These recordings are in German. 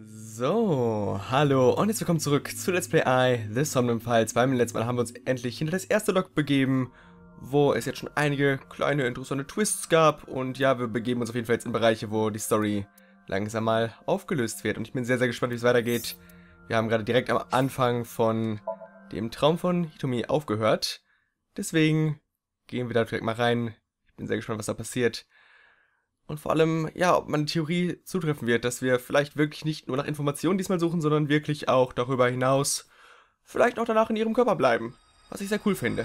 So, hallo und jetzt willkommen zurück zu Let's Play I, The Somnium Files. Beim letzten Mal haben wir uns endlich hinter das erste Log begeben, wo es jetzt schon einige kleine interessante Twists gab. Und ja, wir begeben uns auf jeden Fall jetzt in Bereiche, wo die Story langsam mal aufgelöst wird. Und ich bin sehr, sehr gespannt, wie es weitergeht. Wir haben gerade direkt am Anfang von dem Traum von Hitomi aufgehört. Deswegen gehen wir da direkt mal rein. Ich bin sehr gespannt, was da passiert. Und vor allem, ja, ob meine Theorie zutreffen wird, dass wir vielleicht wirklich nicht nur nach Informationen diesmal suchen, sondern wirklich auch darüber hinaus vielleicht auch danach in ihrem Körper bleiben. Was ich sehr cool finde.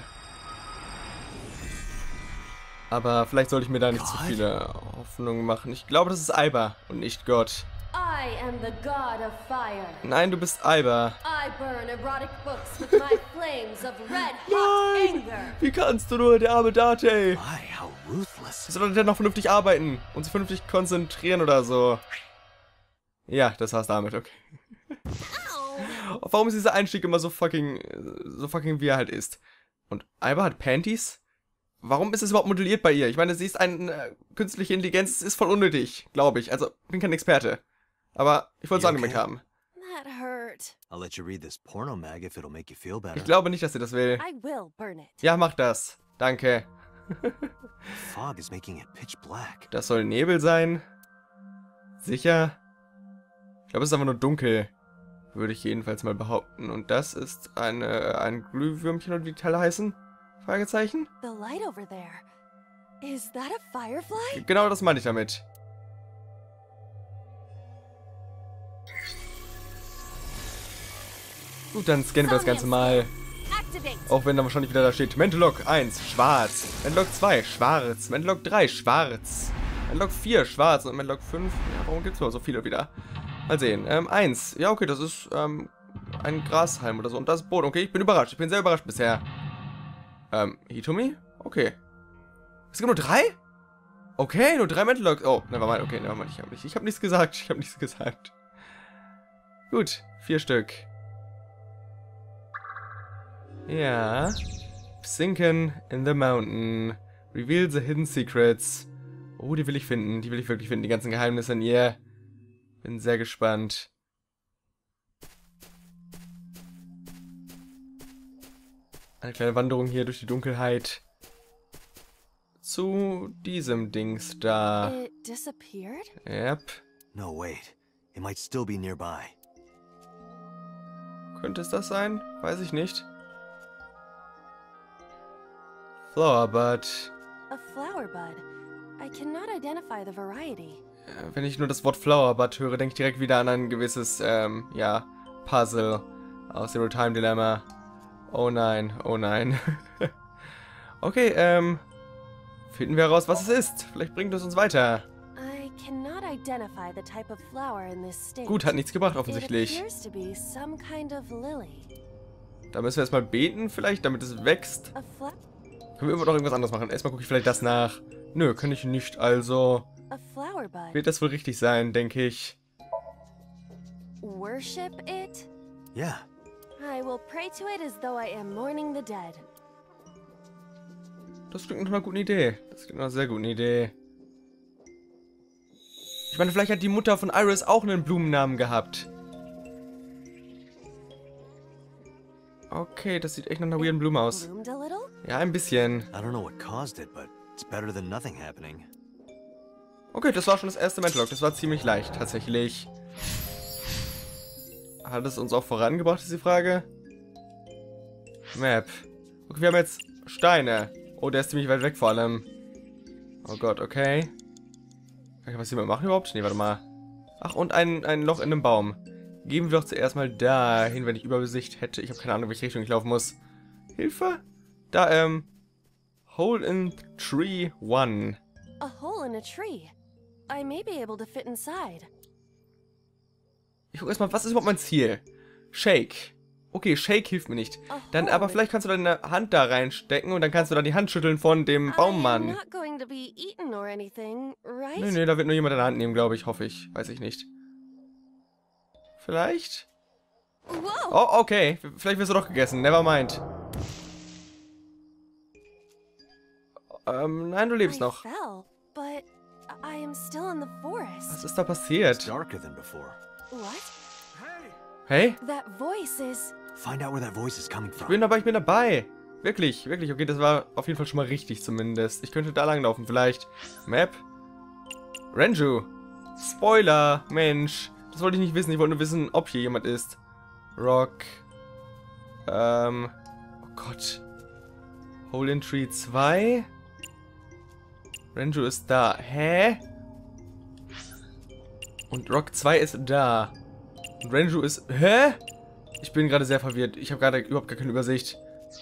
Aber vielleicht sollte ich mir da nicht zu viele Hoffnungen machen. Ich glaube, das ist Aiba und nicht Gott. I am the god of fire. Nein, du bist Aiba. I burn erotic books with my flames of red hot anger. Wie kannst du nur, der arme Date? Why, how ruthless. Soll er noch vernünftig arbeiten und sich vernünftig konzentrieren oder so? Ja, das war's damit, okay. Warum ist dieser Einstieg immer so fucking wie er halt ist? Und Aiba hat Panties? Warum ist es überhaupt modelliert bei ihr? Ich meine, sie ist eine künstliche Intelligenz, es ist voll unnötig, glaube ich. Also, bin kein Experte. Aber ich wollte es angemerkt haben. That hurt. I'll let you read this porno mag if it'll make you feel better. Ich glaube nicht, dass sie das will. I will burn it. Ja, mach das. Danke. Fog is making it pitch black. Das soll Nebel sein. Sicher? Ich glaube, es ist einfach nur dunkel. Würde ich jedenfalls mal behaupten. Und das ist ein Glühwürmchen oder wie die Teile heißen? Fragezeichen? The light over there. Is that a firefly? Genau das meine ich damit. Gut, dann scannen wir das Ganze mal. Activate. Auch wenn da wahrscheinlich wieder da steht Mentalog 1, schwarz. Mentalog 2, schwarz. Mentalog 3, schwarz. Mentalog 4, schwarz. Und Mentalog 5, ja, warum gibt es nur so viele wieder? Mal sehen. 1, ja okay, das ist ein Grashalm oder so. Und das ist Boden. Okay, ich bin überrascht. Ich bin sehr überrascht bisher. Hitomi? Okay. Es gibt nur 3? Okay, nur 3 Mentalogs. Oh, nevermind. Okay, nevermind. Ich hab nichts gesagt. Ich hab nichts gesagt. Gut, 4 Stück. Ja. Sinken in the mountain. Reveal the hidden secrets. Oh, die will ich finden. Die will ich wirklich finden. Die ganzen Geheimnisse in ihr. Bin sehr gespannt. Eine kleine Wanderung hier durch die Dunkelheit. Zu diesem Dings da. It disappeared? Yep. No, wait. It might still be nearby. Könnte es das sein? Weiß ich nicht. Flowerbud. A flower bud. I cannot identify the variety. Wenn ich nur das Wort Flowerbud höre, denke ich direkt wieder an ein gewisses, ja, Puzzle aus Zero Time Dilemma. Oh nein, oh nein. Okay, finden wir heraus, was es ist. Vielleicht bringt es uns weiter. I cannot identify the type of flower in this state. Gut, hat nichts gebracht It offensichtlich. appears to be some kind of lily. Da müssen wir erstmal beten, vielleicht, damit es wächst. A flower. Können wir immer noch irgendwas anderes machen? Erstmal gucke ich vielleicht das nach. Nö, kann ich nicht, also A flower bud. wird das wohl richtig sein, denke ich. Worship it? Yeah. I will pray to it as though I am mourning the dead. Das klingt nach einer guten Idee. Das klingt nach einer sehr guten Idee. Ich meine, vielleicht hat die Mutter von Iris auch einen Blumennamen gehabt. Okay, das sieht echt nach einer weirden Blume aus. Bloomed a little? Ja, ein bisschen. I don't know what caused it, but it's better than nothing happening. Okay, das war schon das erste Mentalog. Das war ziemlich leicht, tatsächlich. Hat es uns auch vorangebracht, ist die Frage? Map. Okay, wir haben jetzt Steine. Oh, der ist ziemlich weit weg vor allem. Oh Gott, okay. Kann ich was hiermit machen überhaupt? Nee, warte mal. Ach, und ein Loch in einem Baum. Gehen wir doch zuerst mal dahin, wenn ich Übersicht hätte. Ich habe keine Ahnung, welche Richtung ich laufen muss. Hilfe? Da, Hole in Tree 1. A hole in a tree. I may be able to fit inside. Ich guck erstmal, was ist überhaupt mein Ziel? Shake. Okay, Shake hilft mir nicht. Dann, aber vielleicht kannst du deine Hand da reinstecken und dann kannst du dann die Hand schütteln von dem I'm Baummann. not going to be eaten or anything, right? Nee, da wird nur jemand in der Hand nehmen, glaube ich. Hoffe ich. Weiß ich nicht. Vielleicht? Whoa! Oh, okay. Vielleicht wirst du doch gegessen. Never mind. Nein, du lebst I noch. fell, but I am still in the forest. Was ist da passiert? Darker than before. What? Hey? That voice is... Find out where that voice is coming Ich from. bin dabei. Wirklich, wirklich. Okay, das war auf jeden Fall schon mal richtig zumindest. Ich könnte da langlaufen vielleicht. Map? Renju. Spoiler, Mensch. Das wollte ich nicht wissen. Ich wollte nur wissen, ob hier jemand ist. Rock. Oh Gott. Hole in Tree 2. Renju ist da. Hä? Und Rock 2 ist da. Und Renju ist... Hä? Ich bin gerade sehr verwirrt. Ich habe gerade überhaupt gar keine Übersicht.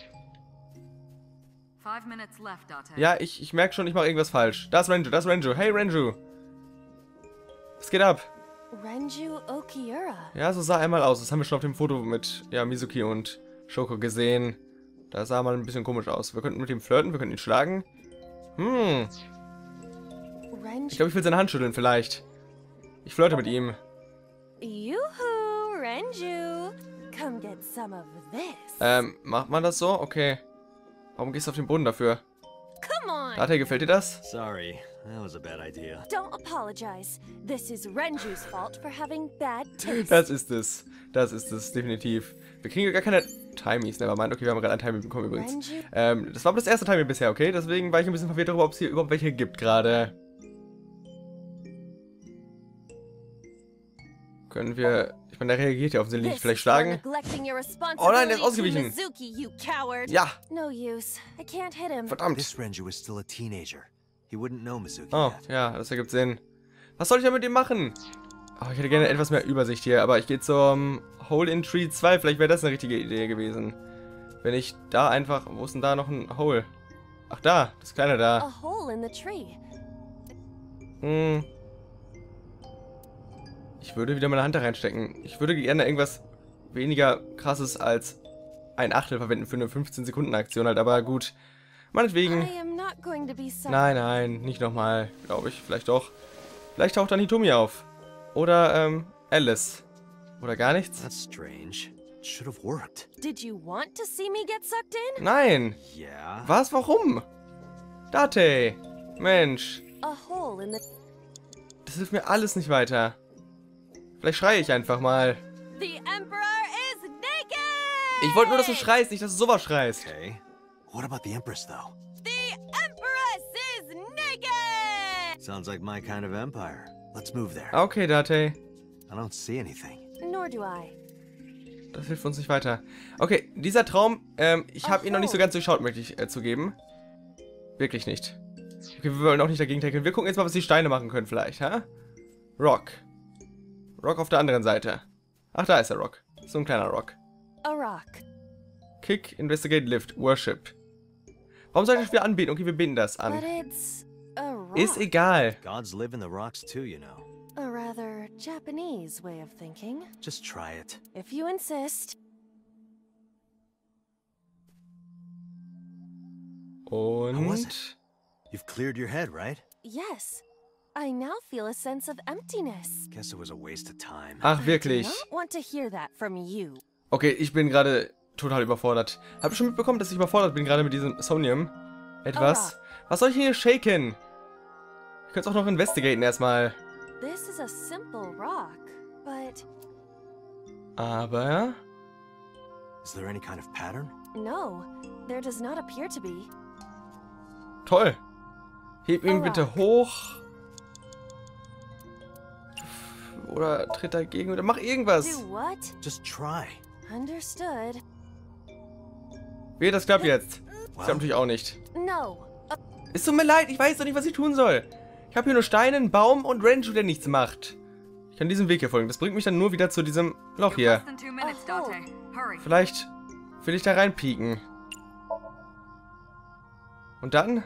5 minutes left, Date. Ja, ich merke schon, ich mache irgendwas falsch. Da ist Renju, da ist Renju. Hey, Renju. Was geht ab? Renju Okiura. Ja, so sah er mal aus. Das haben wir schon auf dem Foto mit Mizuki und Shoko gesehen. Da sah mal ein bisschen komisch aus. Wir könnten mit ihm flirten, wir könnten ihn schlagen. Ich glaube, ich will seine Hand schütteln vielleicht. Ich flirte mit ihm. Yoo-hoo, Renju. Come get some of this. Macht man das so? Okay. Warum gehst du auf den Boden dafür? Come on. Date, gefällt dir das? Sorry, that was a bad idea. Don't apologize. This is Renju's fault for having bad taste. Das ist es. Das ist es, definitiv. Wir kriegen gar keine Timies, nevermind. Okay, wir haben gerade ein Timey bekommen übrigens. Das war aber das erste Timey bisher, okay? Deswegen war ich ein bisschen verwirrt darüber, ob es hier überhaupt welche gibt gerade. Können wir... Ich meine, der reagiert ja offensichtlich nicht. Vielleicht schlagen? Oh nein, der ist ausgewichen. Mizuki, you coward. Ja. No use. I can't hit him. Verdammt. This Renju is still a teenager. He wouldn't know Mizuki Oh, yet. ja, das ergibt Sinn. Was soll ich da mit dem machen? Oh, ich hätte gerne etwas mehr Übersicht hier, aber ich gehe zum Hole in Tree 2. Vielleicht wäre das eine richtige Idee gewesen. Wenn ich da einfach... Wo ist denn da noch ein Hole? Ach, da. Das kleine da. A hole in the tree. Ich würde wieder meine Hand da reinstecken. Ich würde gerne irgendwas weniger krasses als ein Achtel verwenden für eine 15-Sekunden-Aktion halt, aber gut. Meinetwegen. I am not going to be sorry. Nein, nein, nicht nochmal, glaube ich. Vielleicht doch. Vielleicht taucht dann Hitomi auf. Oder, Alice. Oder gar nichts. That's strange. It should have worked. Did you want to see me get sucked in? Nein. Yeah. Was? Warum? Date. Mensch. A hole in the... Das hilft mir alles nicht weiter. Vielleicht schreie ich einfach mal. The Emperor is naked! Ich wollte nur, dass du schreist, nicht, dass du sowas schreist. Okay. What about the Empress, though? The Empress is naked! Sounds like my kind of empire. Let's move there. Okay, Date. I don't see anything. Nor do I. Das hilft uns nicht weiter. Okay, dieser Traum, ich habe ihn noch nicht so ganz durchschaut, möchte ich zugeben. Wirklich nicht. Okay, wir wollen auch nicht dagegen tackeln. Wir gucken jetzt mal, was die Steine machen können vielleicht, ha? Rock. Rock auf der anderen Seite. Ach, da ist der Rock. So ein kleiner Rock. A rock. Kick, Investigate, Lift, Worship. Warum soll ich das wieder anbieten? Okay, wir bieten das But an. it's a rock. Ist egal. Gods live in the rocks too, you know. A rather Japanese way of thinking. Just try it. If you insist. How was Und... it? You've cleared your head, right? Yes. I now feel a sense of emptiness. Guess it was a waste of time. Ach, I wirklich. do not want to hear that from you. Okay, ich bin gerade total überfordert. Habt ihr schon mitbekommen, dass ich überfordert bin, gerade mit diesem Sonium? Etwas? Was soll ich hier shaken? Ich könnte es auch noch investigaten erstmal. This is a simple rock, but Aber... Is there any kind of pattern? no, there does not appear to be. Toll. Heb ihn bitte hoch. Oder tritt dagegen oder mach irgendwas. Do what? Just try. Understood. Wie, das klappt jetzt. Das Well, klappt natürlich auch nicht. No. Es tut mir leid, ich weiß doch nicht, was ich tun soll. Ich habe hier nur Steine, einen Baum und Renju, der nichts macht. Ich kann diesem Weg hier folgen. Das bringt mich dann nur wieder zu diesem Loch You're hier. less than 2 minutes, Date. Hurry. Vielleicht will ich da reinpieken. Und dann?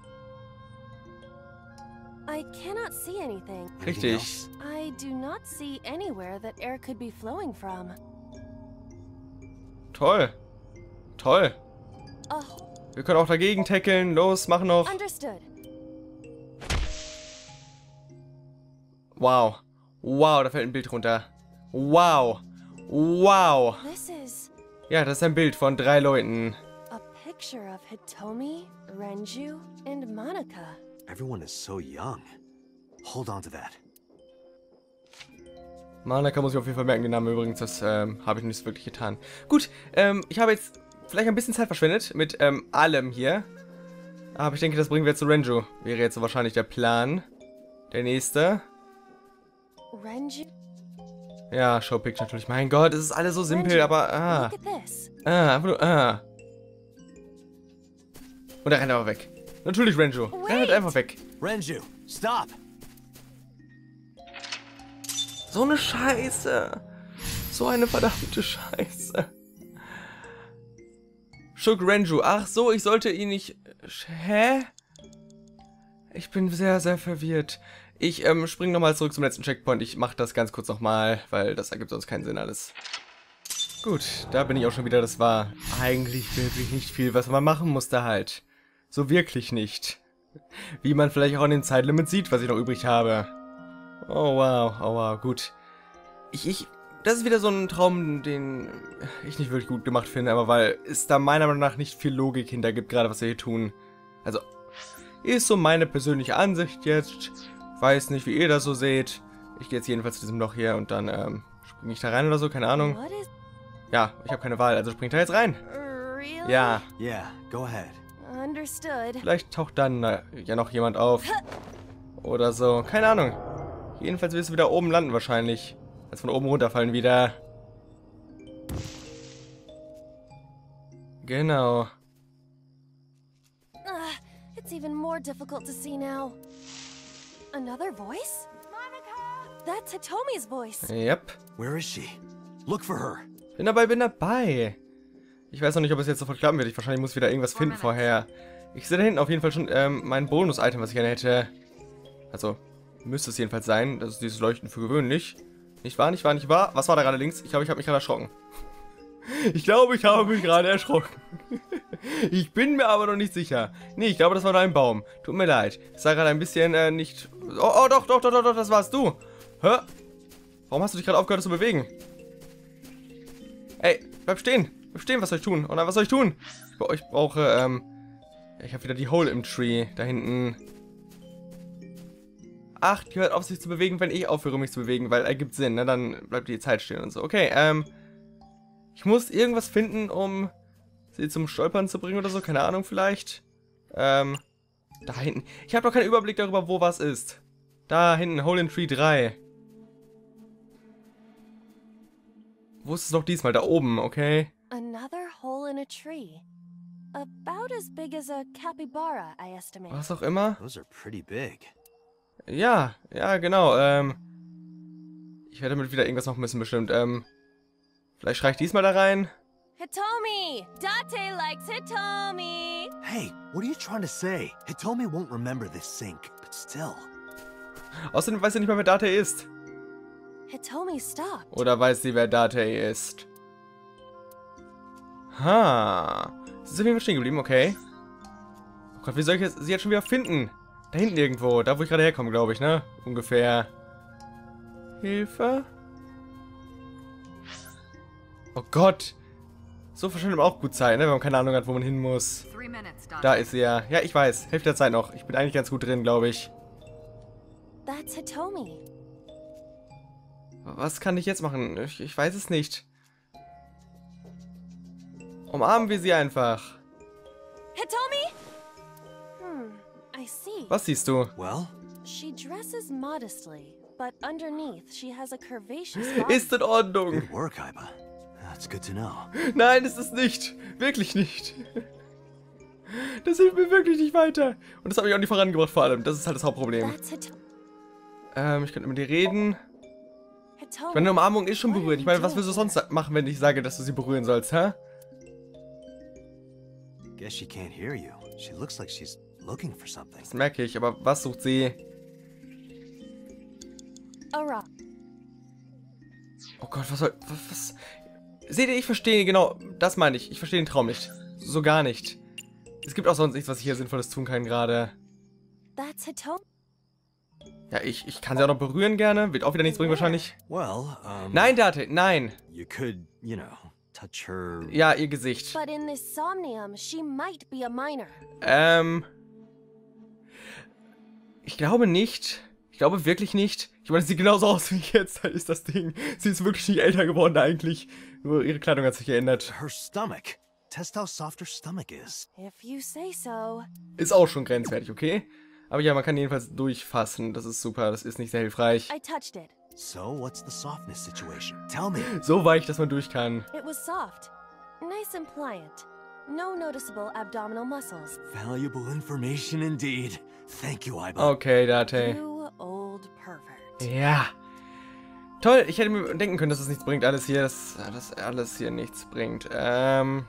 I cannot see anything. anything Richtig. else? I do not see anywhere that air could be flowing from. Toll. Toll. Oh, Wir können auch dagegen tackeln. Los, mach noch. understood. Wow. Wow, da fällt ein Bild runter. Wow. Wow. This is Ja, das ist ein Bild von 3 Leuten. a picture of Hitomi, Renju, and Monica. Everyone is so young. Hold on to that. Manaka muss ich auf jeden Fall merken, den Namen übrigens, das habe ich nicht wirklich getan. Gut, ich habe jetzt vielleicht ein bisschen Zeit verschwendet mit allem hier. Aber ich denke, das bringen wir zu Renju. Wäre jetzt so wahrscheinlich der Plan. Der nächste. Renju? Ja, Showpick natürlich. Mein Gott, es ist alles so simpel, aber Look at this. einfach nur Und er rennt aber weg. Natürlich Renju. Er rennt einfach weg. Renju, stop! So eine Scheiße. So eine verdammte Scheiße. Shug Renju. Ach so, ich sollte ihn nicht... Hä? Ich bin sehr, sehr verwirrt. Ich springe nochmal zurück zum letzten Checkpoint. Ich mache das ganz kurz nochmal, weil das ergibt sonst keinen Sinn alles. Gut, da bin ich auch schon wieder. Das war eigentlich wirklich nicht viel, was man machen musste halt. So wirklich nicht. Wie man vielleicht auch an dem Zeitlimit sieht, was ich noch übrig habe. Oh wow, gut. Das ist wieder so ein Traum, den ich nicht wirklich gut gemacht finde, aber weil es da meiner Meinung nach nicht viel Logik hinter gibt, gerade was wir hier tun. Also, ist so meine persönliche Ansicht jetzt. Weiß nicht, wie ihr das so seht. Ich gehe jetzt jedenfalls zu diesem Loch hier und dann springe ich da rein oder so, keine Ahnung. Ja, ich habe keine Wahl, also springt da jetzt rein. Really? Ja, Yeah, go ahead. Understood. vielleicht taucht dann ja noch jemand auf. Oder so, keine Ahnung. Jedenfalls wirst du wieder oben landen wahrscheinlich. Als von oben runterfallen wieder. Genau. It's even more difficult to see now. Another voice? Monica! That's Hitomi's voice. Yep. Where is she? Look for her. Bin dabei. Ich weiß noch nicht, ob es jetzt sofort klappen wird. Ich wahrscheinlich muss wieder irgendwas finden vorher. Ich sehe da hinten auf jeden Fall schon mein Bonus-Item, was ich gerne hätte. Also, müsste es jedenfalls sein. Das ist dieses Leuchten für gewöhnlich. Nicht wahr, nicht wahr, nicht wahr? Was war da gerade links? Ich glaube, ich habe mich gerade erschrocken. Ich glaube, ich habe mich gerade erschrocken. Ich bin mir aber noch nicht sicher. Nee, ich glaube, das war nur ein Baum. Tut mir leid. Es sah gerade ein bisschen nicht... Oh, doch, das warst du. Hä? Warum hast du dich gerade aufgehört zu bewegen? Ey, bleib stehen. Was soll ich tun? Oh nein, was soll ich tun? Ich brauche, ich habe wieder die Hole im Tree da hinten. Ach, die hört auf sich zu bewegen, wenn ich aufhöre mich zu bewegen, weil ergibt Sinn, ne? Dann bleibt die Zeit stehen und so. Okay, ich muss irgendwas finden, um sie zum Stolpern zu bringen oder so. Keine Ahnung, vielleicht. Da hinten. Ich habe doch keinen Überblick darüber, wo was ist. Da hinten, Hole in Tree 3. Wo ist es noch diesmal? Da oben, okay. Another hole in a tree. About as big as a capybara, I estimate. Was auch immer. Those are pretty big. Ja, genau, ich werde damit wieder irgendwas machen müssen, bestimmt, vielleicht schreie ich diesmal da rein. Hitomi! Date likes Hitomi! Hey, what are you trying to say? Hitomi won't remember this sink, but still. Außerdem weiß sie nicht mal, wer Date ist. Hitomi stopped. Oder weiß sie, wer Date ist? Ha. Sie ist auf jeden Fall stehen geblieben, okay. Oh Gott, wie soll ich sie jetzt schon wieder finden? Da hinten irgendwo, da wo ich gerade herkomme, glaube ich, ne? Ungefähr. Hilfe? Oh Gott. So verschwindet auch gut Zeit, ne? Wenn man keine Ahnung hat, wo man hin muss. 3 minutes, Dante. Da ist sie ja. Ja, ich weiß. Hälfte der Zeit noch. Ich bin eigentlich ganz gut drin, glaube ich. That's Hitomi. Was kann ich jetzt machen? Ich weiß es nicht. Umarmen wir sie einfach. Hitomi? I see. Was siehst du? Well, She dresses modestly, but underneath she has a curvaceous body. Ist in Ordnung. good work, Aiba. That's good to know. Nein, ist es nicht. Wirklich nicht. Das hilft mir wirklich nicht weiter. Und das habe ich auch nicht vorangebracht, vor allem. Das ist halt das Hauptproblem. That's Hitomi. Ich könnte mit dir reden. Hitomi. Meine Umarmung ist schon what are berührt. Ich you meine, was doing? willst du sonst machen, wenn ich sage, dass du sie berühren sollst, hä? Guess she can't hear you. She looks like she's looking for something. Das merke ich, aber was sucht sie? A rock. Oh Gott, was soll... Was? Seht ihr, ich verstehe, genau, das meine ich. Ich verstehe den Traum nicht. So gar nicht. Es gibt auch sonst nichts, was ich hier Sinnvolles tun kann gerade. That's Hitomi. Ja, ich kann sie auch noch berühren gerne. Wird auch wieder nichts bringen wahrscheinlich. Well, Nein, Date, nein. you could, you know, touch her. Ja, ihr Gesicht. But in this somnium, she might be a minor. Ich glaube nicht. Ich glaube wirklich nicht. Ich meine, es sieht genauso aus wie jetzt, da ist das Ding. Sie ist wirklich nicht älter geworden eigentlich. Nur ihre Kleidung hat sich geändert. Her stomach. Test how soft her stomach is. If you say so. Ist auch schon grenzwertig, okay? Aber ja, man kann jedenfalls durchfassen. Das ist super, das ist nicht sehr hilfreich. I touched it. So, what's the softness situation? Tell me. So weich, dass man durch kann. It was soft. Nice and pliant. No noticeable abdominal muscles. Valuable information indeed. Thank you, Aiba. Okay, Date. You old pervert. Ja. Toll, ich hätte mir denken können, dass das nichts bringt. Alles hier, dass alles hier nichts bringt. Alright.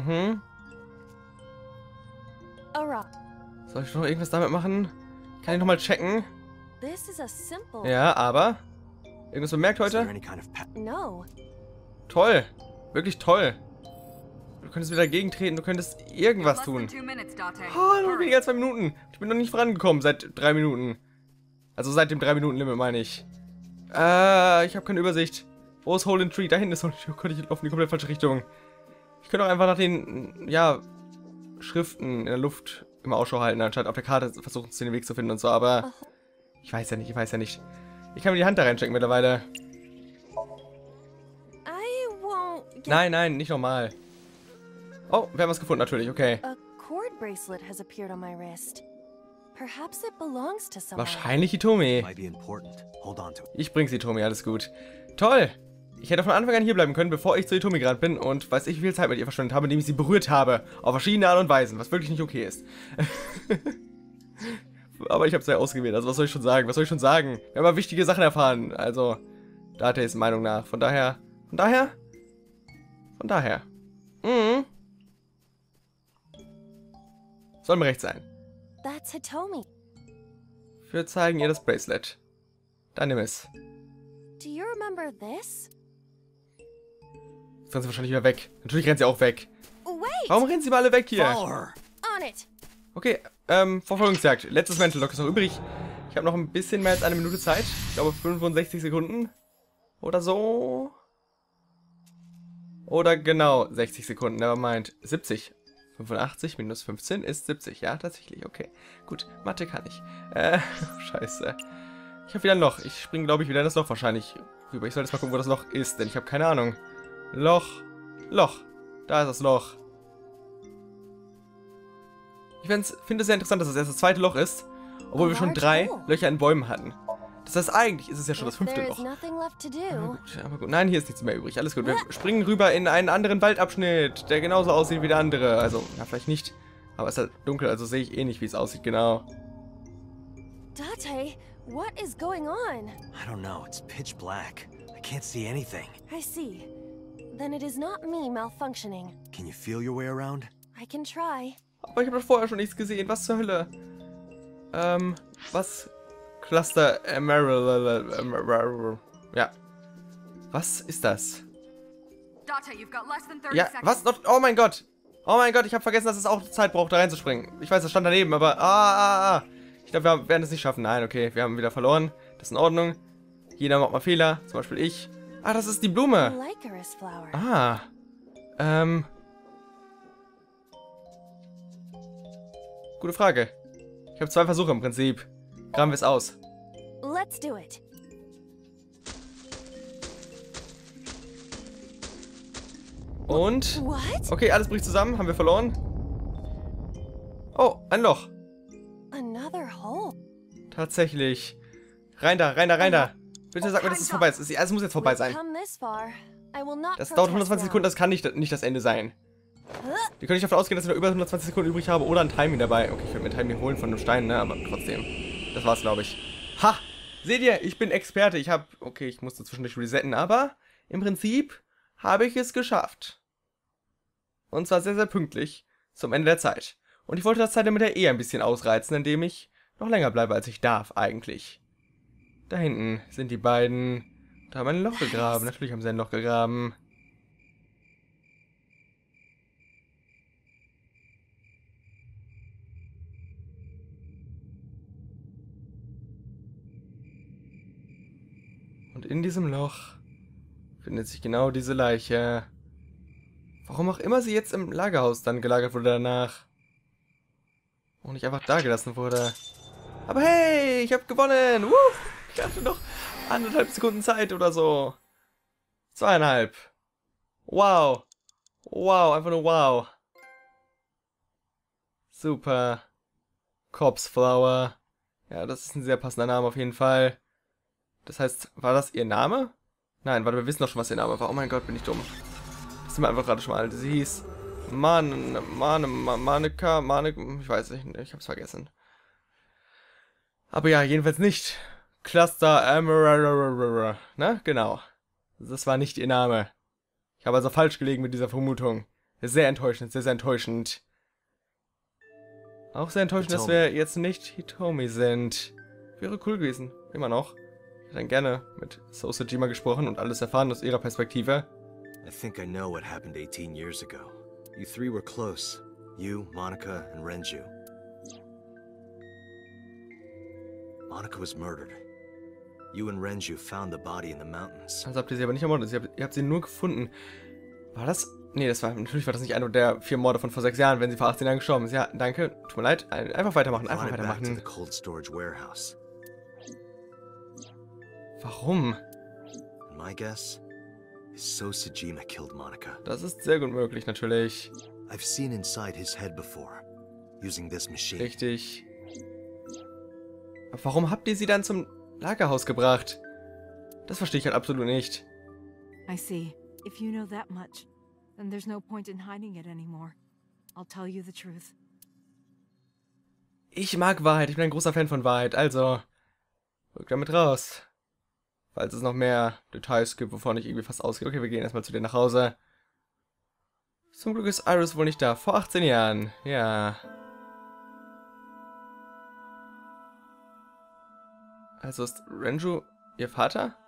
Soll ich noch irgendwas damit machen? Kann ich nochmal checken? This is a simple. Ja, aber... Irgendwas bemerkt Is there heute? any kind of No. Toll. Wirklich toll. Du könntest wieder gegentreten, du könntest irgendwas Less tun. than 2 minutes, Date. Oh, noch Hurry. weniger als 2 Minuten. Ich bin noch nicht vorangekommen seit 3 Minuten. Also seit dem 3-Minuten-Limit meine ich. Ich habe keine Übersicht. Wo ist Hole in Tree? Da hinten ist Hole in Tree. Oh Gott, ich laufe in die komplett falsche Richtung. Ich könnte auch einfach nach den, ja, Schriften in der Luft immer Ausschau halten, anstatt auf der Karte versuchen, den Weg zu finden und so, aber ich weiß ja nicht, Ich kann mir die Hand da reinstecken mittlerweile. I won't get Nein, nicht normal. Oh, wir haben was gefunden, natürlich, okay. A cord bracelet has appeared on my wrist. Perhaps it belongs to someone. Wahrscheinlich Hitomi. might be important? Hold on to it. Ich bring's Hitomi, alles gut. Toll! Ich hätte von Anfang an hier bleiben können, bevor ich zu Hitomi gerannt bin und weiß ich, wie viel Zeit mit ihr verschwendet habe, indem ich sie berührt habe. Auf verschiedene Art und Weisen, was wirklich nicht okay ist. Aber ich habe sehr ausgewählt, also was soll ich schon sagen? Wir haben mal wichtige Sachen erfahren, also Date ist Meinung nach. Von daher. Soll mir recht sein. That's Hitomi. Wir zeigen ihr das Bracelet. Dann nimm es. Do you remember this? Jetzt rennt sie wahrscheinlich wieder weg. Natürlich rennt sie auch weg. Wait! Warum rennen sie mal alle weg hier? Follow her. On it! Okay, Verfolgungsjagd. Letztes Mental Lock ist noch übrig. Ich habe noch ein bisschen mehr als 1 Minute Zeit. Ich glaube 65 Sekunden. Oder so. Oder genau 60 Sekunden. Nevermind. 70. 85 minus 15 ist 70. Ja, tatsächlich. Okay. Gut. Mathe kann ich. Scheiße. Ich habe wieder ein Loch. Ich springe, glaube ich, wieder in das Loch wahrscheinlich rüber. Ich soll jetzt mal gucken, wo das Loch ist, denn ich habe keine Ahnung. Loch. Da ist das Loch. Ich finde es sehr interessant, dass das erst das 2. Loch ist, obwohl wir schon 3 Löcher in Bäumen hatten. Das heißt, eigentlich ist es ja schon das 5. There is Loch. nothing left to Aber do. gut. Nein, hier ist nichts mehr übrig. Alles gut. Wir springen rüber in einen anderen Waldabschnitt, der genauso aussieht wie der andere. Also, ja, vielleicht nicht. Aber es ist halt dunkel, also sehe ich eh nicht, wie es aussieht, genau. Date, what is going on? I don't know. It's pitch black. I can't see anything. I see. Then it is not me malfunctioning. Can you feel your way around? I can try. Aber ich habe doch vorher schon nichts gesehen. Was zur Hölle? Was? Cluster Emerald. Ja. Was ist das? Date, you've got less than 30 Ja, seconds. was? Noch? Oh mein Gott. Oh mein Gott, ich habe vergessen, dass es auch Zeit braucht, da reinzuspringen. Ich weiß, das stand daneben, aber... Ich glaube, wir werden es nicht schaffen. Nein, okay, wir haben wieder verloren. Das ist in Ordnung. Jeder macht mal Fehler, zum Beispiel ich. Ah, das ist die Blume. Lycaris flower. Ah. Gute Frage. Ich habe 2 Versuche im Prinzip. Graben wir es aus. Let's do it. Und... What? Okay, alles bricht zusammen. Haben wir verloren. Oh, ein Loch. Another hole. Tatsächlich. Rein da. Bitte sag mir, dass es vorbei ist. Es muss jetzt vorbei We've sein. come this far. I will not Das dauert protest 120 Sekunden, now. das kann nicht das Ende sein. Wir können nicht davon ausgehen, dass ich noch über 120 Sekunden übrig habe oder ein Timing dabei. Okay, ich würde mir ein Timing holen von dem Stein, ne, aber trotzdem. Das war's, glaube ich. Ha! Seht ihr, ich bin Experte. Okay, ich musste zwischendurch resetten, aber im Prinzip habe ich es geschafft. Und zwar sehr, sehr pünktlich zum Ende der Zeit. Und ich wollte das Zeitlimit ja ein bisschen ausreizen, indem ich noch länger bleibe, als ich darf, eigentlich. Da hinten sind die beiden. Da haben ein Loch gegraben. Natürlich haben sie ein Loch gegraben. Und in diesem Loch findet sich genau diese Leiche. Warum auch immer sie jetzt im Lagerhaus dann gelagert wurde danach. Und nicht einfach da gelassen wurde. Aber hey, ich habe gewonnen! Ich dachte noch, 1,5 Sekunden Zeit oder so. 2,5. Wow. Wow, einfach nur wow. Super. Corpse Flower. Ja, das ist ein sehr passender Name auf jeden Fall. Das heißt, war das ihr Name? Nein, warte, wir wissen doch schon, was ihr Name war. Oh mein Gott, bin ich dumm. Das sind wir einfach gerade schon mal. Sie hieß Manika, ich weiß nicht, ich hab's vergessen. Aber ja, jedenfalls nicht Cluster Emerald, ne? Genau. Das war nicht ihr Name. Ich habe also falsch gelegen mit dieser Vermutung. Sehr enttäuschend, sehr, sehr enttäuschend. Auch sehr enttäuschend, dass wir jetzt nicht Hitomi sind. Wäre cool gewesen, immer noch. Ich hätte dann gerne mit Sosajima gesprochen und alles erfahren aus ihrer Perspektive. I think I know what happened 18 years ago. You three were close. You, Monica, and Renju. Monica was murdered. You and Renju found the body in the mountains. Also habt ihr sie aber nicht ermordet, ihr habt sie nur gefunden. War das? Nee, natürlich war das nicht einer der 4 Morde von vor 6 Jahren, wenn sie vor 18 Jahren gestorben ist. Ja, danke, tut mir leid. Einfach weitermachen, einfach weitermachen. Warum? My guess is Sosajima killed Monica. Das ist sehr gut möglich, natürlich. I've seen inside his head before, using this machine. Richtig. Aber warum habt ihr sie dann zum Lagerhaus gebracht? Das verstehe ich halt absolut nicht. I see. If you know that much, then there's no point in hiding it anymore. I'll tell you the truth. Ich mag Wahrheit, ich bin ein großer Fan von Wahrheit, also rück damit raus. Falls es noch mehr Details gibt, wovon ich irgendwie fast ausgehe. Okay, wir gehen erstmal zu dir nach Hause. Zum Glück ist Iris wohl nicht da. Vor 18 Jahren, ja. Also ist Renju ihr Vater?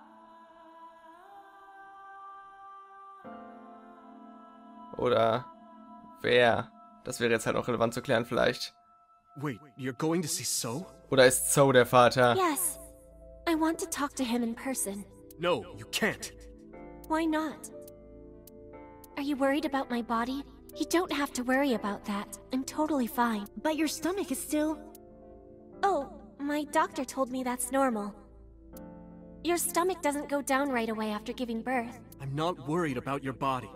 Oder wer? Das wäre jetzt halt auch relevant zu klären vielleicht. Wait, you're going to see So? Oder ist So der Vater? Yes. I want to talk to him in person. No, you can't. Why not? Are you worried about my body? You don't have to worry about that. I'm totally fine. But your stomach is still... Oh, my doctor told me that's normal. Your stomach doesn't go down right away after giving birth. I'm not worried about your body.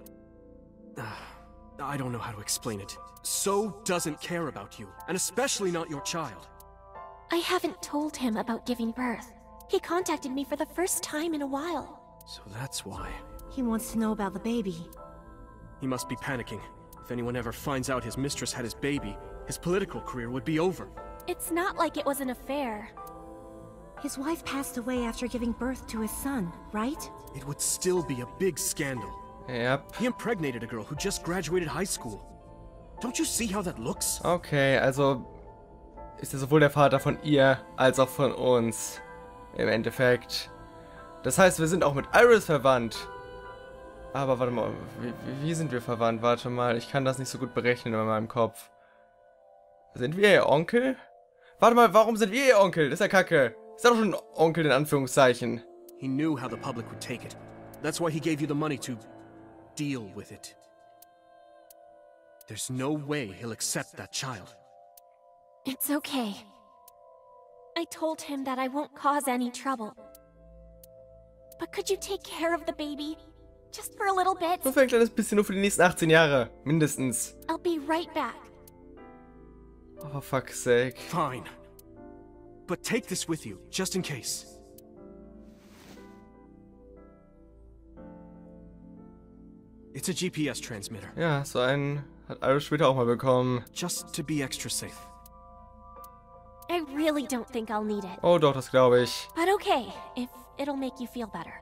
I don't know how to explain it. So doesn't care about you, and especially not your child. I haven't told him about giving birth. He contacted me for the first time in a while. So that's why. He wants to know about the baby. He must be panicking. If anyone ever finds out his mistress had his baby, his political career would be over. It's not like it was an affair. His wife passed away after giving birth to his son, right? It would still be a big scandal. Yep. He impregnated a girl who just graduated high school. Don't you see how that looks? Okay, also ist er sowohl der Vater von ihr als auch von uns. Im Endeffekt. Das heißt, wir sind auch mit Iris verwandt. Aber warte mal, wie sind wir verwandt? Warte mal, ich kann das nicht so gut berechnen in meinem Kopf. Sind wir ihr Onkel? Warte mal, warum sind wir ihr Onkel? Das ist ja kacke. Ist doch schon ein Onkel in Anführungszeichen. He knew how the public would take it. That's why he gave you the money to deal with it. There's no way he'll accept that child. It's okay. I told him that I won't cause any trouble. But could you take care of the baby? Just for a little bit? Nur für ein kleines bisschen, nur für die nächsten 18 Jahre. Mindestens. I'll be right back. Oh, for fuck's sake. Fine. But take this with you, just in case. It's a GPS transmitter. Ja, so einen hat Iris später auch mal bekommen. Just to be extra safe. I really don't think I'll need it. Oh doch, das glaube ich. But okay, if it'll make you feel better.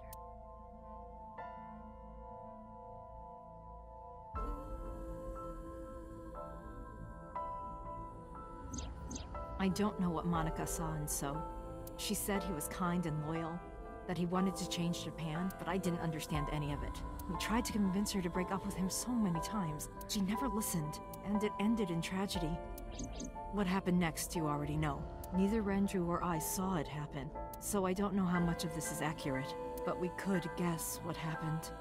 I don't know what Monica saw in So. She said he was kind and loyal, that he wanted to change Japan, but I didn't understand any of it. We tried to convince her to break up with him so many times. She never listened, and it ended in tragedy. What happened next, you already know. Neither Renju or I saw it happen, so I don't know how much of this is accurate, but we could guess what happened.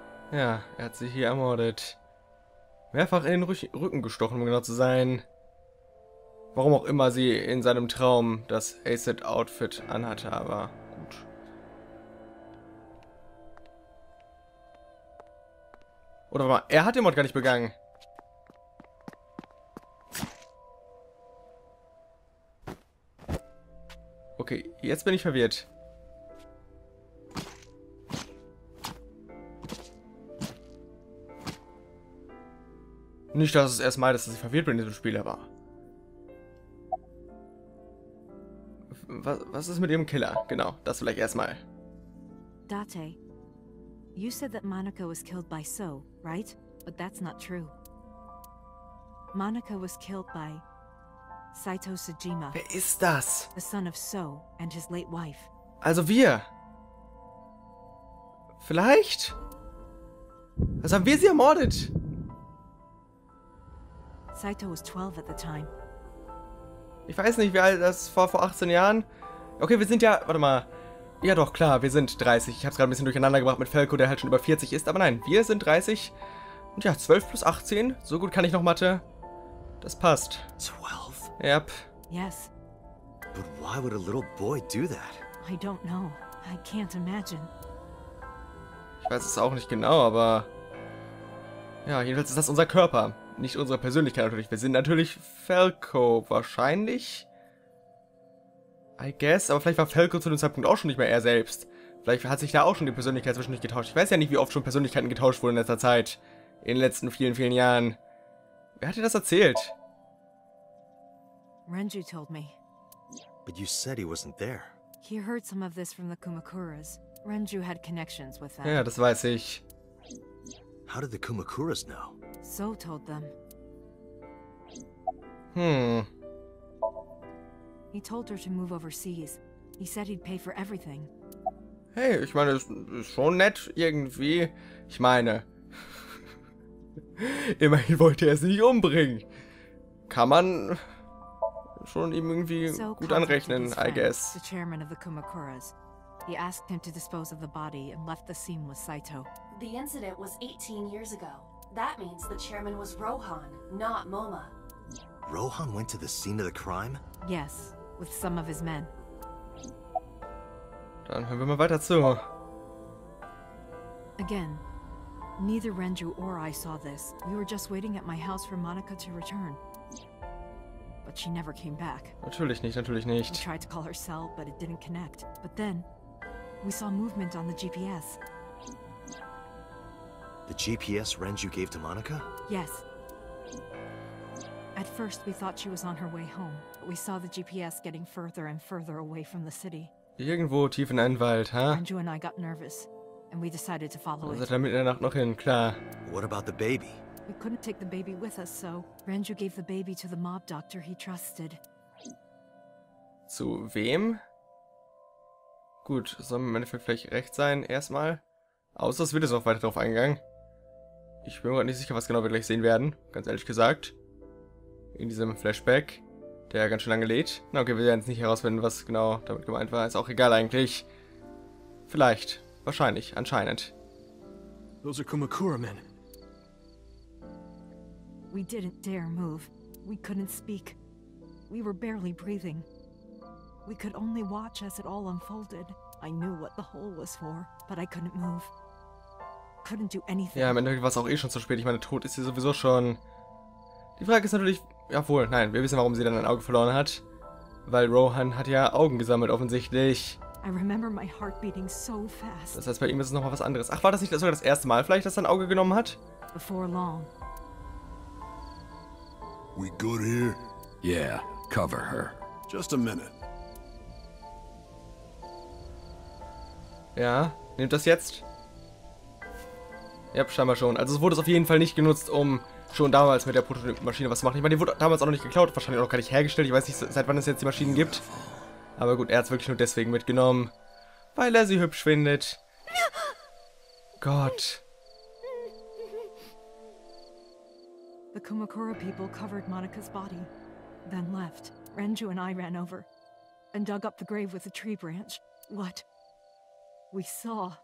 Ja, er hat sie hier ermordet. Mehrfach in den Rücken gestochen, um genau zu sein. Warum auch immer sie in seinem Traum das Acid-Outfit anhatte, aber gut. Oder warte mal, er hat den Mord gar nicht begangen. Okay, jetzt bin ich verwirrt. Nicht, dass es erstmal, dass ich verwirrt bin in diesem Spiel, aber... Was ist mit ihrem Killer? Genau, das vielleicht erstmal. Date, you said that Monica was killed by So, right? But that's not true. Monica was killed by Saito Sejima, Wer ist das? the son of So and his late wife. Also wir. Vielleicht? Also haben wir sie ermordet? Saito was 12 at the time. Ich weiß nicht, wie alt das war vor 18 Jahren. Okay, wir sind ja... Warte mal. Ja doch, klar, wir sind 30. Ich habe es gerade ein bisschen durcheinander gebracht mit Falco, der halt schon über 40 ist. Aber nein, wir sind 30. Und ja, 12 plus 18. So gut kann ich noch Mathe. Das passt. 12? Yep. Yes, But why would a little boy do that? I don't know. I can't imagine. Ich weiß es auch nicht genau, aber... Ja, jedenfalls ist das unser Körper. Nicht unsere Persönlichkeit natürlich. Wir sind natürlich Falco. Wahrscheinlich. I guess. Aber vielleicht war Falco zu dem Zeitpunkt auch schon nicht mehr er selbst. Vielleicht hat sich da auch schon die Persönlichkeit zwischendurch getauscht. Ich weiß ja nicht, wie oft schon Persönlichkeiten getauscht wurden in letzter Zeit. In den letzten vielen, vielen Jahren. Wer hat dir das erzählt? Renju told me. But you said he wasn't there. He heard some of this from the Kumakuras. Renju had connections with them. Ja, das weiß ich. How did the Kumakuras know? So told them. He told her to move overseas. He said he'd pay for everything. Hey, ich meine, es ist schon nett irgendwie. Ich meine... Immerhin wollte er sie nicht umbringen. Kann man schon ihm irgendwie So gut contacted anrechnen, his I friend, guess. the chairman of the Kumakuras. He asked him to dispose of the body and left the scene with Saito. The incident was 18 years ago. That means the chairman was Rohan, not Moma. Rohan went to the scene of the crime? Yes, with some of his men. Dann hören wir mal weiter zu. Again, neither Renju or I saw this. We were just waiting at my house for Monica to return. But she never came back. Natürlich nicht, natürlich We nicht. tried to call her cell, but it didn't connect. But then, we saw movement on the GPS. The GPS Renju gave to Monica? Yes. At first, we thought she was on her way home, but we saw the GPS getting further and further away from the city. Irgendwo tief in einen Wald, ha? Renju and I got nervous, and we decided to follow Da it. seid ihr mitten in der Nacht noch hin, klar. What about the baby? We couldn't take the baby with us, so Renju gave the baby to the mob doctor he trusted. Zu wem? Gut, soll im Endeffekt vielleicht recht sein, erstmal. Außer es wird jetzt noch weiter drauf eingegangen. Ich bin mir gerade nicht sicher, was genau wir gleich sehen werden, ganz ehrlich gesagt. In diesem Flashback, der ganz schön lange lädt. Na okay, wir werden jetzt nicht herausfinden, was genau damit gemeint war. Ist auch egal eigentlich. Vielleicht, wahrscheinlich, anscheinend. Those are Kumakura men. We didn't dare move. We couldn't speak. We were barely breathing. We could only watch as it all unfolded. I knew what the hole was for, but I couldn't move. Couldn't do anything. Ja, im Endeffekt war es auch eh schon zu spät. Ich meine, tot ist sie sowieso schon. Die Frage ist natürlich, jawohl, nein, wir wissen, warum sie dann ein Auge verloren hat. Weil Rohan hat ja Augen gesammelt, offensichtlich. I remember my heart beating so fast. Das heißt, bei ihm ist es nochmal was anderes. Ach, war das nicht sogar das erste Mal vielleicht, dass er ein Auge genommen hat? Before long, We good here? Yeah, cover her. Just a minute. Ja, nimmt das jetzt? Ja, scheinbar schon. Also es wurde es auf jeden Fall nicht genutzt, um schon damals mit der Prototypenmaschine was zu machen. Ich meine, die wurde damals auch noch nicht geklaut, wahrscheinlich auch noch gar nicht hergestellt. Ich weiß nicht, seit wann es jetzt die Maschinen gibt. Aber gut, er hat es wirklich nur deswegen mitgenommen. Weil er sie hübsch findet. Gott. the Kumakura people covered Monica's body, then left. Renju and I ran over and dug up the grave with a tree branch. What we saw.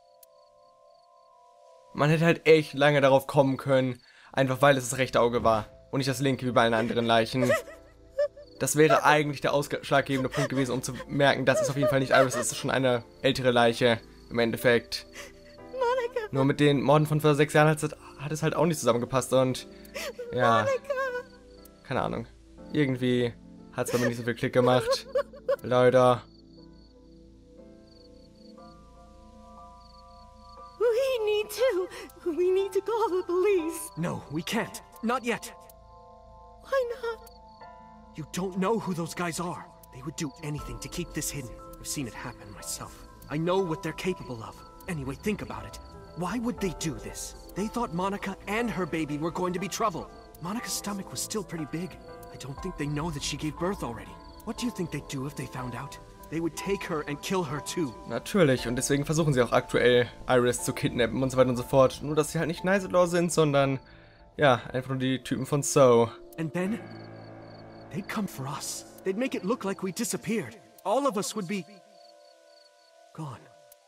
Man hätte halt echt lange darauf kommen können, einfach weil es das rechte Auge war und nicht das linke wie bei allen anderen Leichen. Das wäre eigentlich der ausschlaggebende Punkt gewesen, um zu merken, das ist auf jeden Fall nicht Iris, das ist schon eine ältere Leiche im Endeffekt. Monica. Nur mit den Morden von vor 6 Jahren hat es halt auch nicht zusammengepasst und ja, keine Ahnung. Irgendwie hat es bei mir nicht so viel Klick gemacht. Leider. We need to call the police. No, we can't. Not yet. Why not? You don't know who those guys are. They would do anything to keep this hidden. I've seen it happen myself. I know what they're capable of. Anyway, think about it. Why would they do this? They thought Monica and her baby were going to be trouble. Monica's stomach was still pretty big. I don't think they know that she gave birth already. What do you think they'd do if they found out? They would take her and kill her too. Natürlich, und deswegen versuchen sie auch aktuell Iris zu kidnappen und so weiter und so fort. Nur, dass sie halt nicht Nicelor sind, sondern, ja, einfach nur die Typen von So. And then, they'd come for us. They'd make it look like we disappeared. All of us would be gone.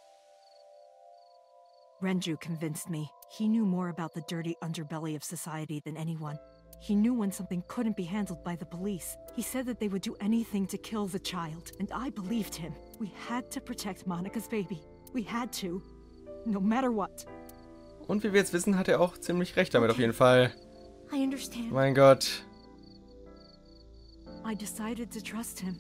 Renju convinced me. He knew more about the dirty underbelly of society than anyone. He knew when something couldn't be handled by the police. He said that they would do anything to kill the child, and I believed him. We had to protect Monica's baby. We had to, no matter what. Und wie wir jetzt wissen, hat er auch ziemlich recht damit auf jeden Fall. I understand. Mein Gott. I decided to trust him.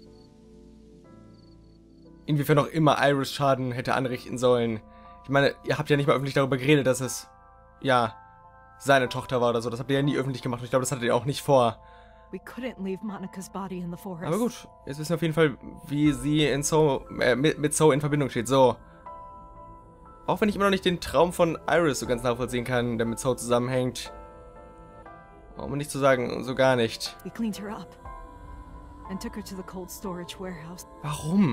Inwiefern auch immer Iris Schaden hätte anrichten sollen. Ich meine, ihr habt ja nicht mal öffentlich darüber geredet, dass es, ja, seine Tochter war oder so. Das habt ihr ja nie öffentlich gemacht. Und ich glaube, das hattet ihr auch nicht vor. We couldn't leave Monica's body in the forest. Aber gut, jetzt wissen wir auf jeden Fall, wie sie in So, mit So in Verbindung steht. So. Auch wenn ich immer noch nicht den Traum von Iris so ganz nachvollziehen kann, der mit So zusammenhängt. Um nicht zu sagen, so gar nicht. We cleaned her up and took her to the cold storage warehouse. Warum?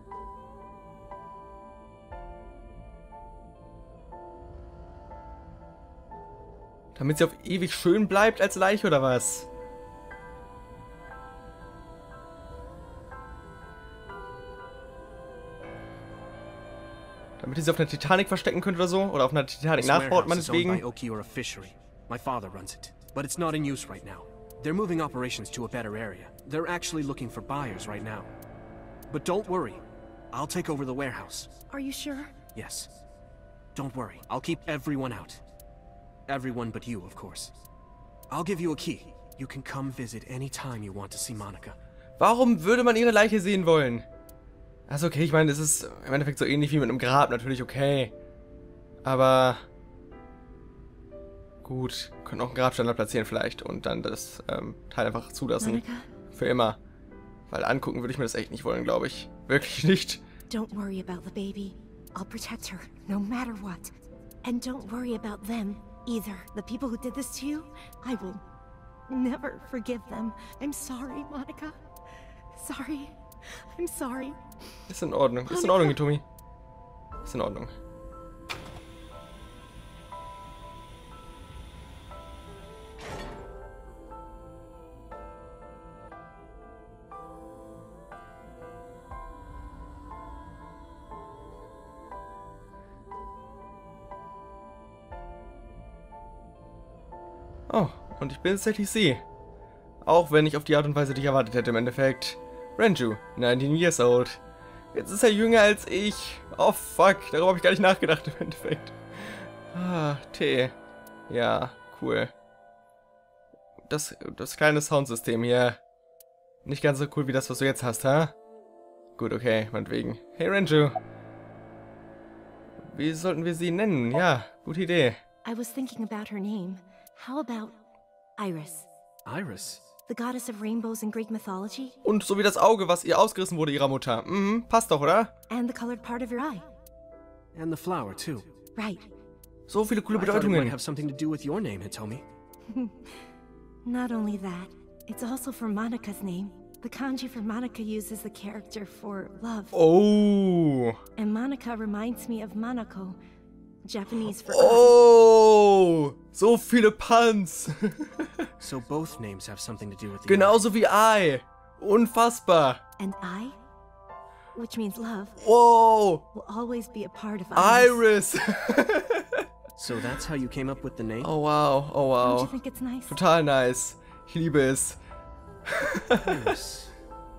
Damit sie auf ewig schön bleibt als Leiche oder was? Damit ihr sie auf einer Titanic verstecken könnt oder so? Oder auf einer Titanic nachbaut, meinetwegen? My father runs it, but it's not in use right now. They're moving operations to a better area. They're actually looking for buyers right now. But don't worry, I'll take over the warehouse. Are you sure? Yes. Don't worry, I'll keep everyone out. Everyone but you, of course. I'll give you a key. You can come visit any time you want to see Monica. Warum würde man ihre Leiche sehen wollen? Also okay, ich meine, es ist im Endeffekt so ähnlich wie mit einem Grab, natürlich okay. Aber gut, können auch einen Grabstein platzieren vielleicht und dann das Teil einfach zulassen. Monica? Für immer. Weil angucken würde ich mir das echt nicht wollen, glaube ich. Wirklich nicht. Don't worry about the baby. I'll protect her, no matter what. And don't worry about them. Either. The people who did this to you, I will never forgive them. I'm sorry, Monica. Sorry. I'm sorry. Ist in Ordnung. Ist in Ordnung, Hitomi. Ist in Ordnung. Oh, und ich bin tatsächlich sie. Auch wenn ich auf die Art und Weise dich erwartet hätte im Endeffekt. Renju, 19 years old. Jetzt ist er jünger als ich. Oh fuck, darüber habe ich gar nicht nachgedacht im Endeffekt. Ah, T. Ja, cool. Das kleine Soundsystem hier. Nicht ganz so cool wie das, was du jetzt hast, ha? Gut, okay, meinetwegen. Hey Renju. Wie sollten wir sie nennen? Ja, gute Idee. I was thinking about her name. How about Iris? Iris? The goddess of rainbows in Greek mythology? Und so wie das Auge, was ihr ausgerissen wurde, ihrer Mutter. Mhm, passt doch, oder? And the colored part of your eye. And the flower, too. Right. So viele coole I thought it might Bedeutungen. have something to do with your name, Hitomi. Not only that, it's also for Monica's name. The kanji for Monica uses the character for love. Oh. And Monica reminds me of Manako, Japanese for Oh. So viele Puns. So both names have something to do with the Genauso wie I. Unfassbar. And I, which means love, Wow. will always be a part of Iris. Iris. So that's how you came up with the name? Oh wow, oh Don't you wow. think it's nice? Total nice. Ich liebe es. Iris.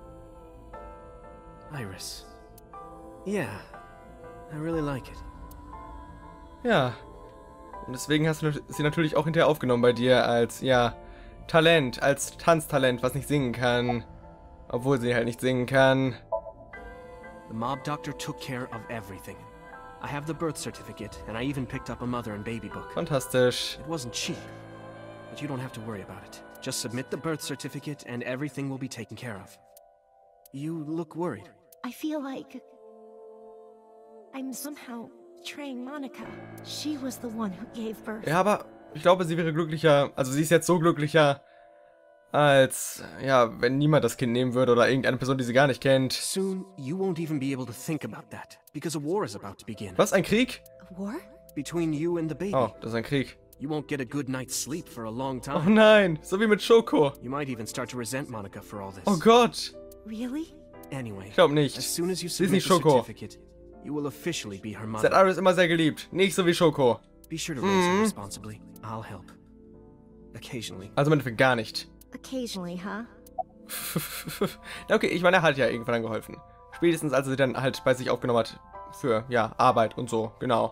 Iris. Yeah, I really like it. Ja. Und deswegen hast du sie natürlich auch hinterher aufgenommen bei dir als, ja, Talent, als Tanztalent, was nicht singen kann. Obwohl sie halt nicht singen kann. The mob doctor took care of everything. I have the birth certificate, and I even picked up a mother and baby book. Fantastisch. It wasn't cheap, but you don't have to worry about it. Just submit the birth certificate, and everything will be taken care of. You look worried. I feel like I'm somehow betraying Monica. She was the one who gave birth. Ja, aber ich glaube, sie wäre glücklicher, also sie ist jetzt so glücklicher, als, ja, wenn niemand das Kind nehmen würde oder irgendeine Person, die sie gar nicht kennt. Soon, you won't even be able to think about that, because a war is about to begin. Was, ein Krieg? A war? Between you and the baby. Oh, das ist ein Krieg. You won't get a good night's sleep for a long time. Oh nein, so wie mit Schoko. You might even start to resent Monica for all this. Oh Gott. Really? Anyway, Ich glaube nicht. as soon as you Sie ist submit nicht the Schoko. certificate, you will officially be her Sie hat mother. Iris immer sehr geliebt. Nicht so wie Schoko. Be sure to raise her responsibly. I'll help. Occasionally. Also im Endeffekt gar nicht. Occasionally, huh? Ja, okay, ich meine, er hat ja irgendwann dann geholfen. Spätestens, als er sie dann halt bei sich aufgenommen hat. Für, ja, Arbeit und so, genau.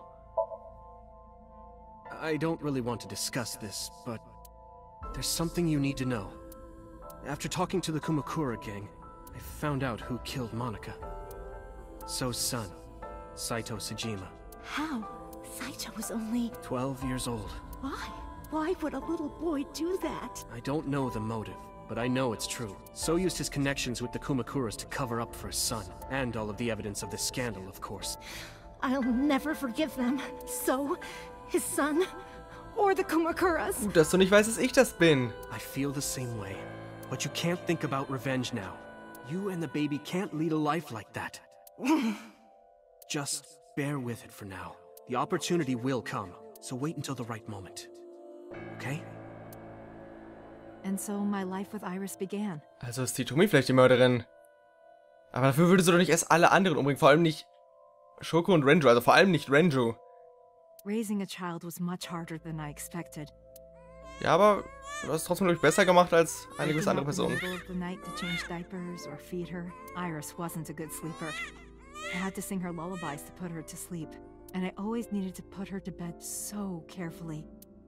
I don't really want to discuss this, but there's something you need to know. After talking to the Kumakura gang, I found out who killed Monica. So's son, Saito Sejima. How? Saito was only... 12 years old. Why? Why would a little boy do that? I don't know the motive, but I know it's true. So used his connections with the Kumakuras to cover up for his son, and all of the evidence of this scandal, of course. I'll never forgive them. So, his son, or the Kumakuras. Gut, dass du nicht weißt, dass ich das bin. I feel the same way, but you can't think about revenge now. You and the baby can't lead a life like that. Just bear with it for now. The opportunity will come, so wait until the right moment. Okay? And so my life with Iris began. Also ist die Tomi vielleicht die Mörderin. Aber dafür würdest du doch nicht erst alle anderen umbringen. Vor allem nicht Schoko und Renju. Also vor allem nicht Renju. Raising a child was much harder than I expected. Ja, aber du hast es trotzdem, glaube ich, besser gemacht als einige Waking andere up in the Personen. middle of the night to change diapers or feed her. Iris wasn't a good sleeper. I had to sing her lullabies to put her to sleep. And I always needed to put her to bed so carefully.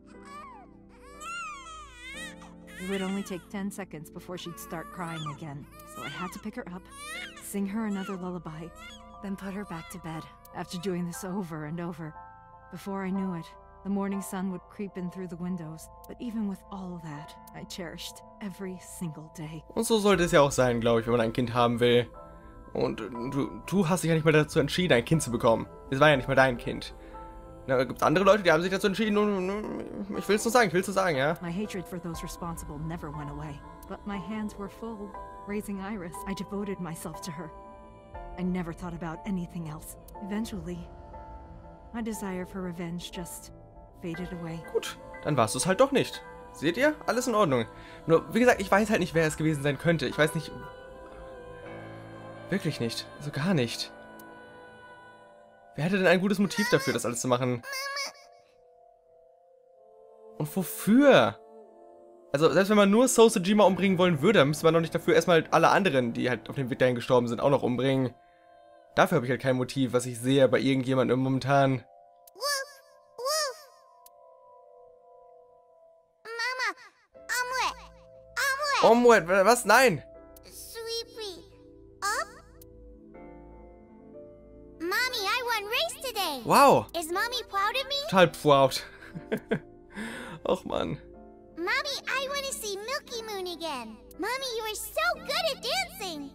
It would only take 10 seconds before she'd start crying again. So I had to pick her up, sing her another lullaby, then put her back to bed. After doing this over and over, before I knew it, the morning sun would creep in through the windows. But even with all of that, I cherished every single day. Und so sollte es ja auch sein, glaube ich, wenn man ein Kind haben will. Und du hast dich ja nicht mal dazu entschieden, ein Kind zu bekommen. Es war ja nicht mal dein Kind. Da gibt es andere Leute, die haben sich dazu entschieden und ich will es nur sagen, ja. My hatred for those responsible never went away. But my hands were full. Raising Iris, I devoted myself to her. I never thought about anything else. Eventually, my desire for revenge just faded away. Gut, dann warst du es halt doch nicht. Seht ihr? Alles in Ordnung. Nur, wie gesagt, ich weiß halt nicht, wer es gewesen sein könnte. Ich weiß nicht... Wirklich nicht. Also gar nicht. Wer hätte denn ein gutes Motiv dafür, das alles zu machen? Und wofür? Also, selbst wenn man nur So Sejima umbringen wollen würde, müsste man doch nicht dafür erstmal alle anderen, die halt auf dem Weg dahin gestorben sind, auch noch umbringen. Dafür habe ich halt kein Motiv, was ich sehe bei irgendjemandem momentan. Omelette, was? Nein! Sweetie, up? Mommy, I won race today. Wow! Is Mommy proud of me? Total proud. Och, Mann. Mommy, I want to see Milky Moon again. Mommy, you are so good at dancing.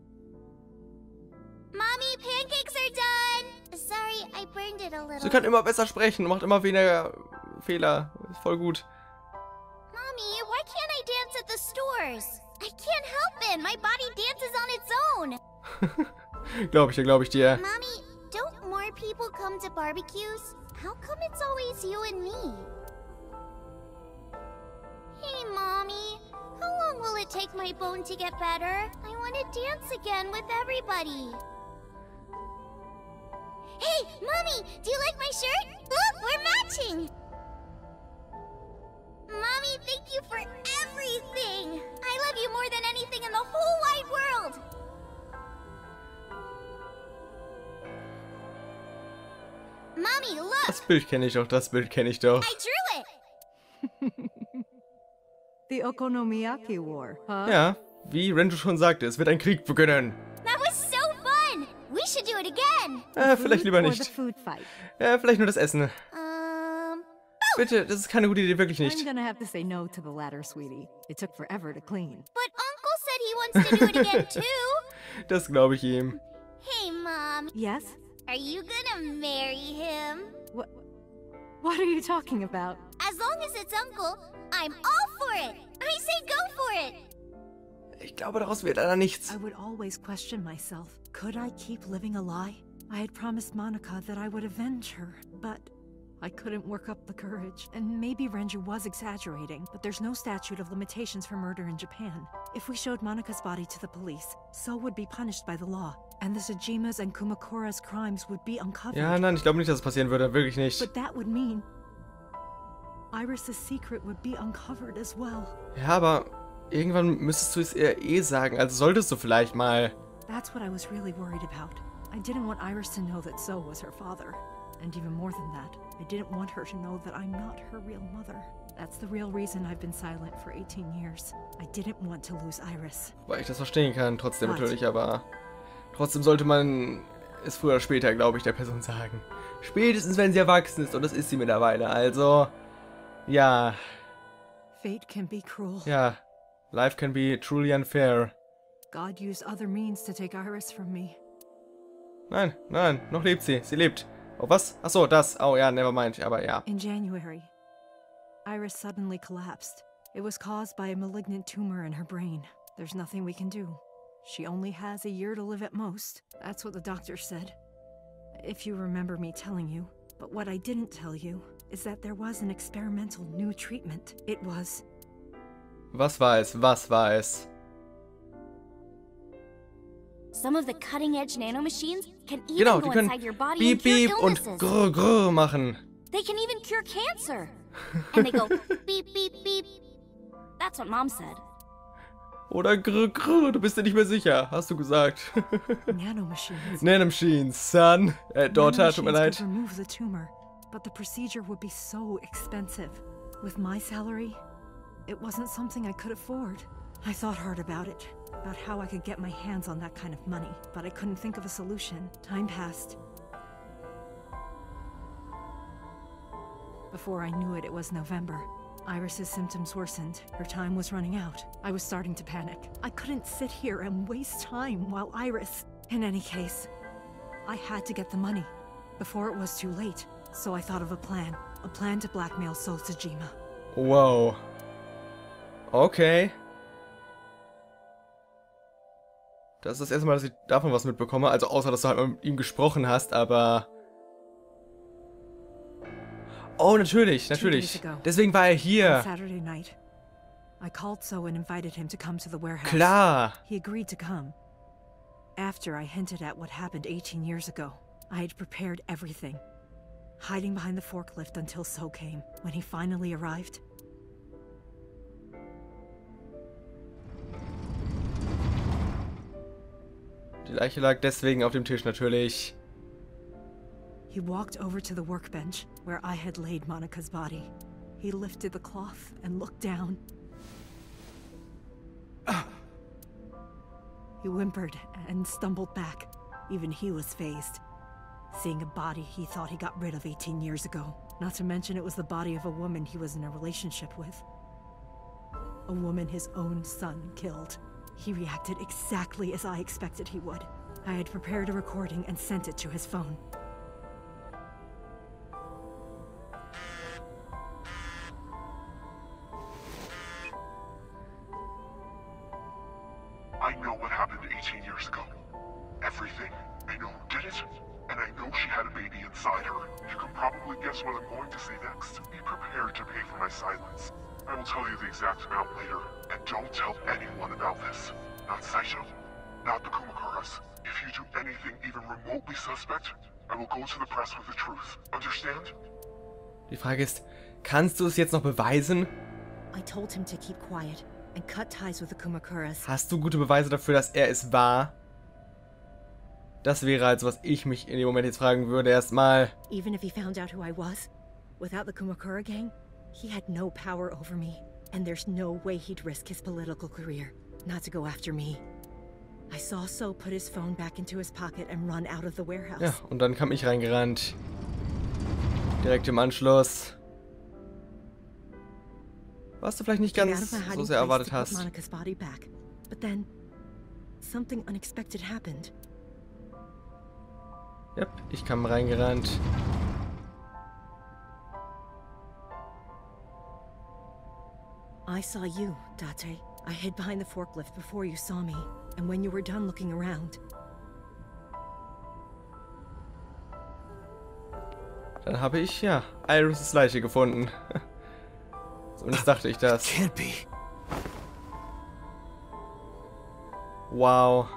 Mommy, pancakes are done. Sorry, I burned it a little. Sie kann immer besser sprechen und macht immer weniger Fehler. Ist voll gut. Mommy, why can't I dance at the stores? I can't help it. My body dances on its own. Glaub ich dir. Mommy, don't more people come to barbecues? How come it's always you and me? Hey, Mommy. How long will it take my bone to get better? I want to dance again with everybody. Hey, Mommy, do you like my shirt? Look, we're matching. Mommy, thank you for everything! I love you more than anything in the whole wide world! Mommy, look! Das Bild kenne ich doch, das Bild kenne ich doch. I drew it! The Okonomiyaki War, huh? Ja, wie Renju schon sagte, es wird ein Krieg beginnen. That was so fun! We should do it again! Vielleicht lieber nicht. Ja, vielleicht nur das Essen. Bitte, das ist keine gute Idee, wirklich nicht. I'm gonna have to say no to the latter, sweetie. It took forever to clean. But Uncle said he wants to do it again too! Das glaube ich ihm. Hey, Mom. Yes? Are you gonna marry him? What are you talking about? As long as it's Uncle, I'm all for it! I say go for it! Ich glaube, daraus wird leider nichts. I would always question myself. Could I keep living a lie? I had promised Monica that I would avenge her, but I couldn't work up the courage. And maybe Renju was exaggerating, but there's no statute of limitations for murder in Japan. If we showed Monica's body to the police, So would be punished by the law, and the Sajima's and Kumakura's crimes would be uncovered. Ja, nein, ich glaube nicht, dass es passieren würde, wirklich nicht. But that would mean Iris' secret would be uncovered as well. Ja, aber irgendwann müsstest du es ihr eh sagen, also solltest du vielleicht mal. That's what I was really worried about. I didn't want Iris to know that So was her father. And even more than that, I didn't want her to know that I'm not her real mother. That's the real reason I've been silent for 18 years. I didn't want to lose Iris. Weil ich das verstehen kann, trotzdem natürlich, aber trotzdem sollte man es früher oder später, glaube ich, der Person sagen. Spätestens, wenn sie erwachsen ist, und das ist sie mittlerweile, also, ja. Fate can be cruel. Ja, life can be truly unfair. God used other means to take Iris from me. Nein, nein, noch lebt sie. Sie lebt. Oh, was? Achso, das. Oh ja, never mind. Aber ja. In January, Iris suddenly collapsed. It was caused by a malignant tumor in her brain. There's nothing we can do. She only has a year to live at most. That's what the doctor said. If you remember me telling you. But what I didn't tell you is that there was an experimental new treatment. It was... Was war es? Was war es? Some of the cutting-edge nanomachines can even go inside your body beep, and cure beep illnesses. Und grrr, grrr machen. They can even cure cancer. And they go beep, beep, beep. That's what Mom said. Oder grrr, grrr, du bist dir nicht mehr sicher, hast du gesagt. Nanomachines. Nanomachines, son. Daughter, tut mir leid. Remove the tumor, but the procedure would be so expensive. With my salary, it wasn't something I could afford. I thought hard about it, about how I could get my hands on that kind of money, but I couldn't think of a solution. Time passed. Before I knew it, it was November. Iris's symptoms worsened. Her time was running out. I was starting to panic. I couldn't sit here and waste time while Iris... In any case, I had to get the money before it was too late. So I thought of a plan to blackmail So Sajima. Wow. Okay. Das ist das erste Mal, dass ich davon was mitbekomme. Also außer, dass du halt mal mit ihm gesprochen hast, aber... Oh, natürlich, natürlich. Deswegen war er hier. Saturday night. I called So and invited him to come to the warehouse. Klar. He agreed to come. After I hinted at what happened 18 years ago, I had prepared everything. Hiding behind the forklift until So came. When he finally arrived, Die Leiche lag deswegen auf dem Tisch, natürlich. he walked over to the workbench where I had laid Monica's body. He lifted the cloth and looked down. He whimpered and stumbled back. Even he was fazed. Seeing a body he thought he got rid of 18 years ago. Not to mention it was the body of a woman he was in a relationship with. A woman his own son killed. He reacted exactly as I expected he would. I had prepared a recording and sent it to his phone. I know what happened 18 years ago. Everything. I know who did it, and I know she had a baby inside her. You can probably guess what I'm going to say next. Be prepared to pay for my silence. I will tell you the exact amount later, and don't tell anyone about this. Not Saito, not the Kumakuras. If you do anything even remotely suspect, I will go to the press with the truth. Understand? Die Frage ist, kannst du es jetzt noch beweisen? I told him to keep quiet and cut ties with the Kumakuras. Hast du gute Beweise dafür, dass er es war? Das wäre also, was ich mich in dem Moment jetzt fragen würde, erstmal. Even if he found out who I was, without the Kumakura gang, he had no power over me. And there's no way he'd risk his political career, not to go after me. I saw So put his phone back into his pocket and run out of the warehouse. Ja, und dann kam ich reingerannt. Direkt im Anschluss. Was du vielleicht nicht ganz so sehr erwartet hast. Monika's body back. But then, something unexpected happened. Yep, ich kam reingerannt. I saw you, Date. I hid behind the forklift before you saw me. And when you were done looking around... Dann habe ich, ja, Iris' Leiche gefunden. Zumindest dachte ich das. Can't be. Wow.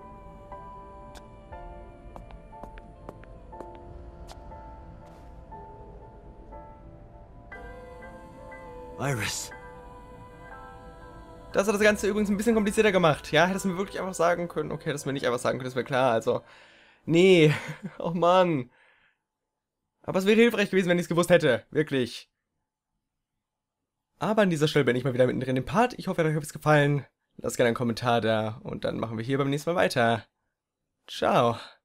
Iris. Das hat das Ganze übrigens ein bisschen komplizierter gemacht. Ja, hättest du mir wirklich einfach sagen können. Okay, hättest du mir nicht einfach sagen können, das wäre klar. Also, nee. Oh Mann. Aber es wäre hilfreich gewesen, wenn ich es gewusst hätte. Wirklich. Aber an dieser Stelle bin ich mal wieder mittendrin im Part. Ich hoffe, euch hat es gefallen. Lasst gerne einen Kommentar da. Und dann machen wir hier beim nächsten Mal weiter. Ciao.